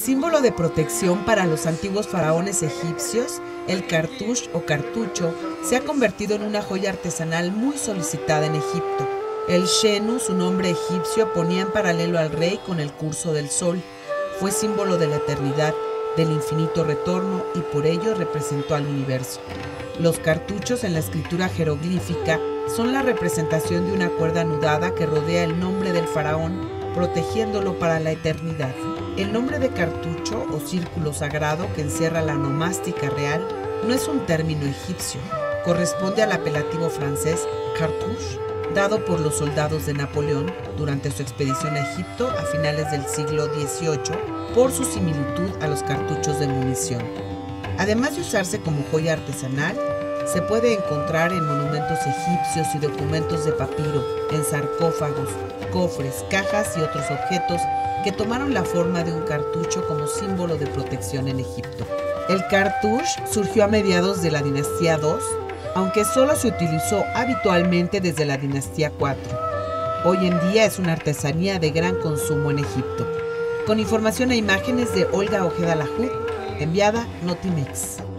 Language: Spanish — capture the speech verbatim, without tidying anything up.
Símbolo de protección para los antiguos faraones egipcios, el cartouche o cartucho se ha convertido en una joya artesanal muy solicitada en Egipto. El Shenu, su nombre egipcio, ponía en paralelo al rey con el curso del sol. Fue símbolo de la eternidad, del infinito retorno y por ello representó al universo. Los cartuchos en la escritura jeroglífica son la representación de una cuerda anudada que rodea el nombre del faraón, protegiéndolo para la eternidad. El nombre de cartucho o círculo sagrado que encierra la nomástica real no es un término egipcio, corresponde al apelativo francés cartouche, dado por los soldados de Napoleón durante su expedición a Egipto a finales del siglo dieciocho por su similitud a los cartuchos de munición. Además de usarse como joya artesanal, se puede encontrar en monumentos egipcios y documentos de papiro, en sarcófagos, cofres, cajas y otros objetos que tomaron la forma de un cartucho como símbolo de protección en Egipto. El cartouche surgió a mediados de la dinastía dos, aunque solo se utilizó habitualmente desde la dinastía cuatro. Hoy en día es una artesanía de gran consumo en Egipto. Con información e imágenes de Olga Ojeda Lahoud, enviada Notimex.